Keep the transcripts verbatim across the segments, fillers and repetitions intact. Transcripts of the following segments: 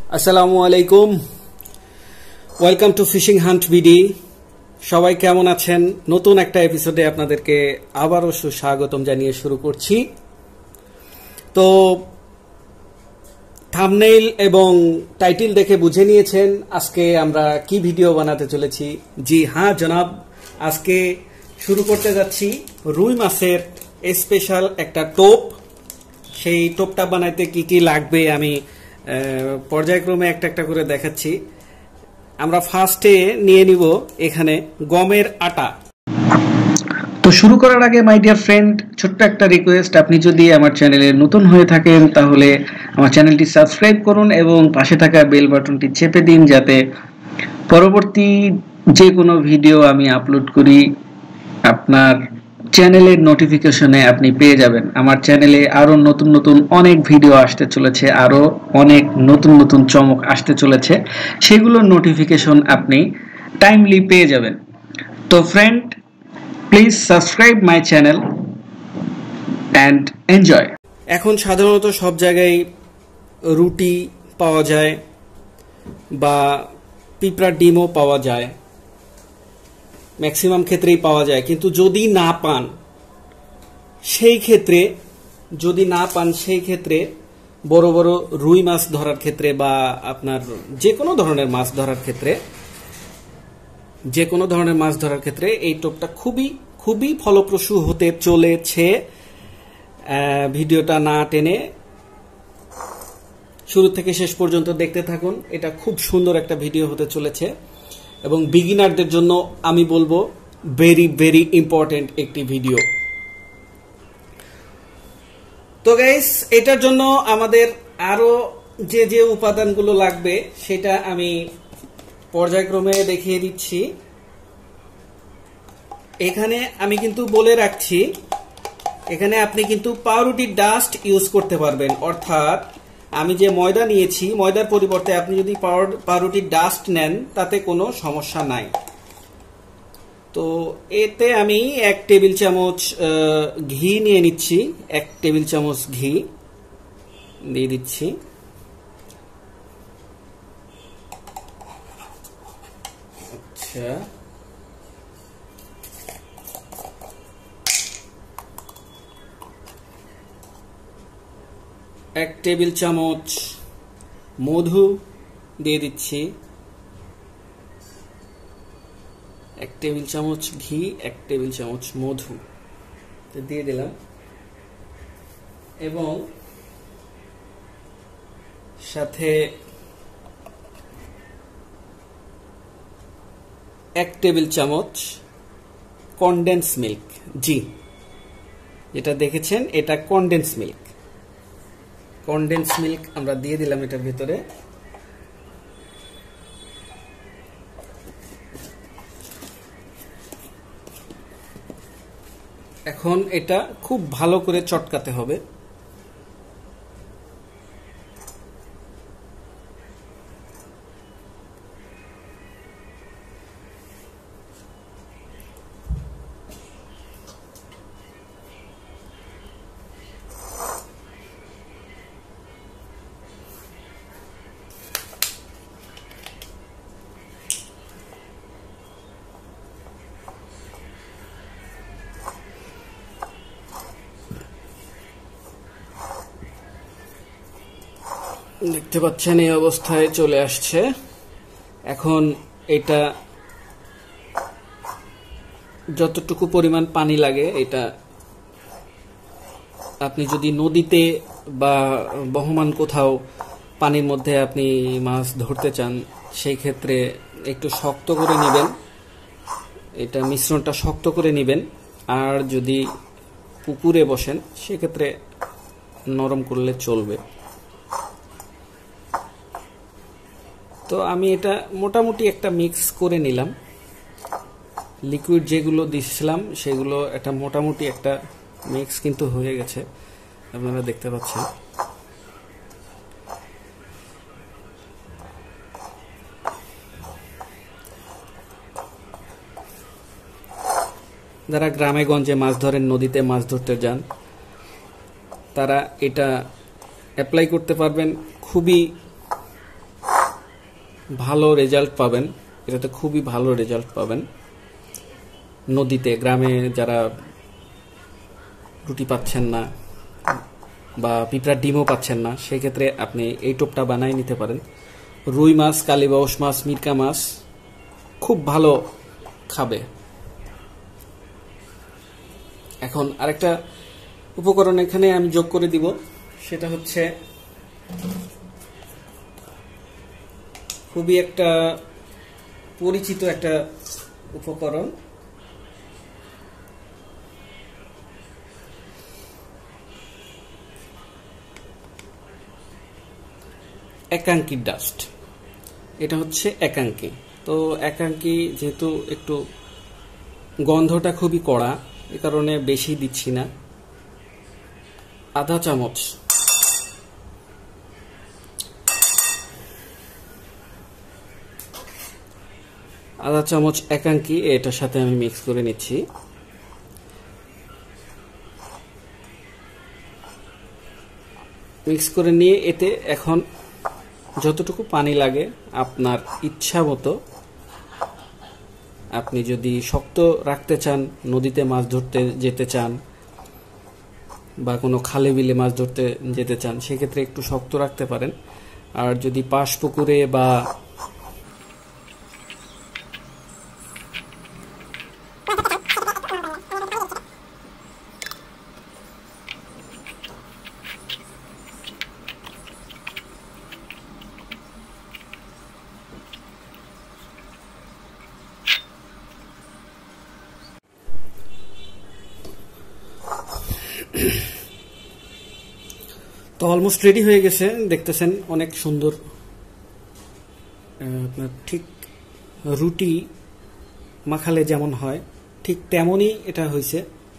আসসালামু আলাইকুম, welcome to fishing hunt BD. সবাই কেমন আছেন? নতুন একটা এপিসোডে আপনাদেরকে আবারও সুস্বাগতম জানিয়ে শুরু করছি। তো থাম্বনেইল এবং টাইটেল দেখে বুঝে নিয়েছেন আজকে আমরা কি ভিডিও বানাতে চলেছি। জি হ্যাঁ জনাব, আজকে শুরু করতে যাচ্ছি রুই মাছের স্পেশাল একটা টোপ। সেই টোপটা বানাইতে কি কি লাগবে আমি পর্যায়ক্রমে একটা একটা করে দেখাচ্ছি। আমরা ফার্স্টে নিয়ে নিব এখানে গমের আটা। তো শুরু করার আগে মাই ডিয়ার ফ্রেন্ড, ছোট্ট একটা রিকোয়েস্ট, আপনি যদি আমার চ্যানেলে নতুন হয়ে থাকেন তাহলে আমার চ্যানেলটি সাবস্ক্রাইব করুন এবং পাশে থাকা বেল বাটনটি চেপে দিন, যাতে পরবর্তী যে কোনো ভিডিও আমি আপলোড করি আপনার চ্যানেলের নোটিফিকেশনে আপনি পেয়ে যাবেন। আমার চ্যানেলে আরো নতুন নতুন অনেক ভিডিও আসতে চলেছে, আরো অনেক নতুন নতুন চমক আসতে চলেছে, সেগুলোর নোটিফিকেশন আপনি টাইমলি পেয়ে যাবেন। তো friend, please subscribe my channel and enjoy. এখন সাধারণত সব জায়গায় রুটি পাওয়া যায় বা পিঁপড়ার ডিমও পাওয়া যায়, ম্যাক্সিমাম ক্ষেত্রেই পাওয়া যায়। কিন্তু যদি না পান সেই ক্ষেত্রে যদি না পান সেই ক্ষেত্রে বড় বড় রুই মাছ ধরার ক্ষেত্রে বা আপনার যে কোনো ধরনের মাছ ধরার ক্ষেত্রে যে কোনো ধরনের মাছ ধরার ক্ষেত্রে এই টোপটা খুবই খুবই ফলপ্রসূ হতে চলেছে। ভিডিওটা না টেনে শুরু থেকে শেষ পর্যন্ত দেখতে থাকুন। এটা খুব সুন্দর একটা ভিডিও হতে চলেছে এবং বিগিনারদের জন্য আমি বলবো ভেরি ভেরি ইম্পর্টেন্ট একটি ভিডিও। তো গাইস, এটার জন্য আমাদের আরো যে যে উপাদানগুলো লাগবে সেটা আমি পর্যায়ক্রমে দেখিয়ে দিচ্ছি। এখানে আমি কিন্তু বলে রাখছি, এখানে আপনি কিন্তু পাউরুটির ডাস্ট ইউজ করতে পারবেন, অর্থাৎ আমি যে ময়দা নিয়েছি ময়দার পরিবর্তে আপনি যদি পাউরুটির ডাস্ট নেন তাতে কোনো সমস্যা নাই। তো এতে আমি এক টেবিল চামচ ঘি নিয়ে নিচ্ছি, এক টেবিল চামচ ঘি দিয়ে দিচ্ছি। আচ্ছা, এক টেবিল চামচ মধু দিয়ে দিচ্ছি, এক টেবিল চামচ ঘি, এক টেবিল চামচ মধু দিয়ে দিলাম এবং সাথে এক টেবিল চামচ কনডেন্স মিল্ক। জি, যেটা দেখেছেন এটা কনডেন্স মিল্ক। কনডেন্স মিল্ক আমরা দিয়ে দিলাম এটার ভিতরে। এখন এটা খুব ভালো করে চটকাতে হবে। দেখতে পাচ্ছেন এই অবস্থায় চলে আসছে। এখন এটা যতটুকু পরিমাণ পানি লাগে, এটা আপনি যদি নদীতে বা বহমান কোথাও পানির মধ্যে আপনি মাছ ধরতে চান সেই ক্ষেত্রে একটু শক্ত করে নেবেন, এটা মিশ্রণটা শক্ত করে নেবেন। আর যদি পুকুরে বসেন সেক্ষেত্রে নরম করলে চলবে। তো আমি এটা মোটামুটি একটা মিক্স করে নিলাম। লিকুইড যেগুলো দিয়েছিলাম সেগুলো একটা মোটামুটি একটা মিক্স কিন্তু হয়ে গেছে, আপনারা দেখতে পাচ্ছেন। যারা গ্রামে গঞ্জে মাছ ধরেন, নদীতে মাছ ধরতে যান, তারা এটা অ্যাপ্লাই করতে পারবেন। খুবই ভালো রেজাল্ট পাবেন, এটাতে খুবই ভালো রেজাল্ট পাবেন। নদীতে গ্রামে যারা রুটি পাচ্ছেন না বা পিঁপড়ার ডিমও পাচ্ছেন না, সেক্ষেত্রে আপনি এই টোপটা বানাই নিতে পারেন। রুই মাছ, কালীবাউস মাছ, মিরকা মাছ খুব ভালো খাবে। এখন আরেকটা উপকরণ এখানে আমি যোগ করে দিব, সেটা হচ্ছে খুবই একটা পরিচিত একটা উপকরণ, একাঙ্কি ডাস্ট। এটা হচ্ছে একাঙ্কি। তো একাঙ্কি যেহেতু একটু গন্ধটা খুবই কড়া, এ কারণে বেশি দিচ্ছি না, আধা চামচ আধা চামচ একাঙ্কি এটার সাথে আমি মিক্স করে নিচ্ছি। মিক্স করে নিয়ে এতে এখন যতটুকু পানি লাগে আপনার ইচ্ছা মতো, আপনি যদি শক্ত রাখতে চান, নদীতে মাছ ধরতে যেতে চান বা কোনো খালে বিলে মাছ ধরতে যেতে চান, সেক্ষেত্রে একটু শক্ত রাখতে পারেন। আর যদি পাশ পুকুরে বা তো অলমোস্ট রেডি হয়ে গেছে, দেখতেছেন অনেক সুন্দর। আপনার ঠিক রুটি মাখালে যেমন হয় ঠিক তেমনই এটা হয়েছে।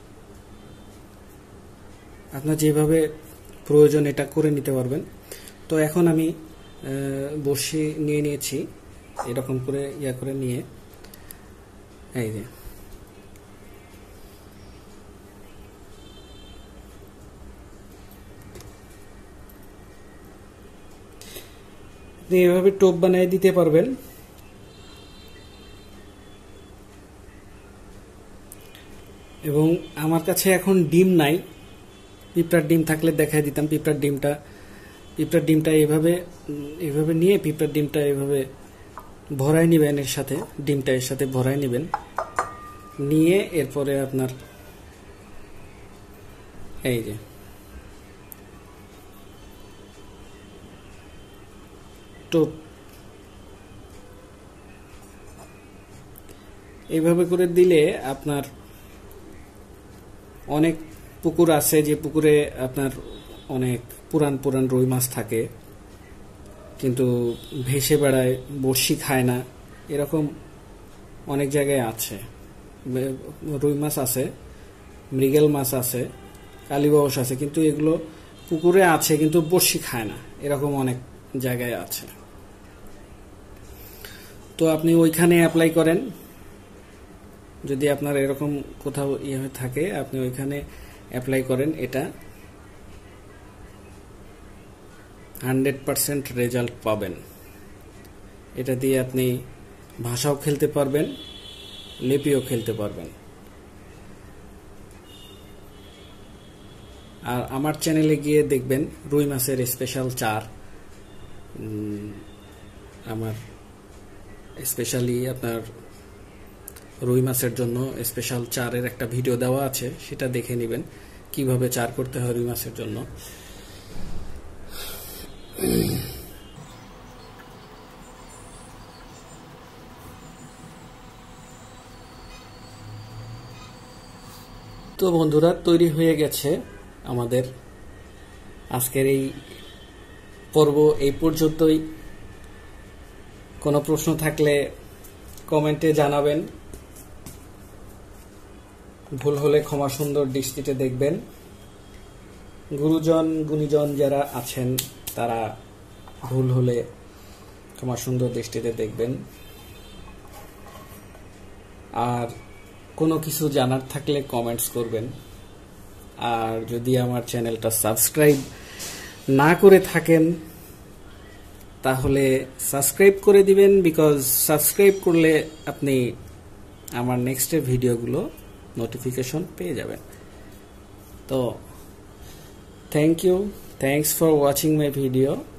আপনার যেভাবে প্রয়োজন এটা করে নিতে পারবেন। তো এখন আমি বসি নিয়ে নিয়েছি, এরকম করে ইয়া করে নিয়ে, এই যে আপনি এভাবে টোপ বানিয়ে দিতে পারবেন। এবং আমার কাছে এখন ডিম নাই, পিঁপড়ার ডিম থাকলে দেখাই দিতাম। পিঁপড়ার ডিমটা পিঁপড়ার ডিমটা এভাবে এভাবে নিয়ে পিঁপড়ার ডিমটা এভাবে ভরাই নেবেন, এর সাথে ডিমটা এর সাথে ভরাই নেবেন, নিয়ে এরপরে আপনার এই যে টোপ এইভাবে করে দিলে আপনার অনেক পুকুর আছে যে পুকুরে আপনার অনেক পুরান পুরান রুই মাছ থাকে, কিন্তু ভেসে বেড়ায়, বড়শি খায় না, এরকম অনেক জায়গায় আছে। রুই মাছ আছে, মৃগেল মাছ আছে, কালীবাউস আছে, কিন্তু এগুলো পুকুরে আছে কিন্তু বড়শি খায় না, এরকম অনেক জায়গায় আছে। তো আপনি ওইখানে অ্যাপ্লাই করেন, যদি আপনার এরকম কোথাও ইয়ে থাকে আপনি ওইখানে অ্যাপ্লাই করেন, এটা হান্ড্রেড পারসেন্ট রেজাল্ট পাবেন। এটা দিয়ে আপনি ভাষাও খেলতে পারবেন, লেপিও খেলতে পারবেন। আর আমার চ্যানেলে গিয়ে দেখবেন রুই মাছের স্পেশাল চার, আমার স্পেশালি আপনার রুই মাছের জন্য স্পেশাল চারের একটা ভিডিও দেওয়া আছে, সেটা দেখে নেবেন কিভাবে চার করতে হয় রুই মাছের জন্য। তো বন্ধুরা, তৈরি হয়ে গেছে আমাদের আজকের এই পর্ব। এই পর্যন্তই। কোনো প্রশ্ন থাকলে কমেন্টে জানাবেন, ভুল হলে ক্ষমা সুন্দর দৃষ্টিতে দেখবেন। গুরুজন গুণীজন যারা আছেন তারা ভুল হলে ক্ষমা সুন্দর দৃষ্টিতে দেখবেন। আর কোনো কিছু জানার থাকলে কমেন্টস করবেন। আর যদি আমার চ্যানেলটা সাবস্ক্রাইব না করে থাকেন তাহলে সাবস্ক্রাইব করে দিবেন, বিকজ সাবস্ক্রাইব করলে আপনি আমার নেক্সটের ভিডিওগুলো নোটিফিকেশন পেয়ে যাবেন। তো thank you, thanks for watching my video.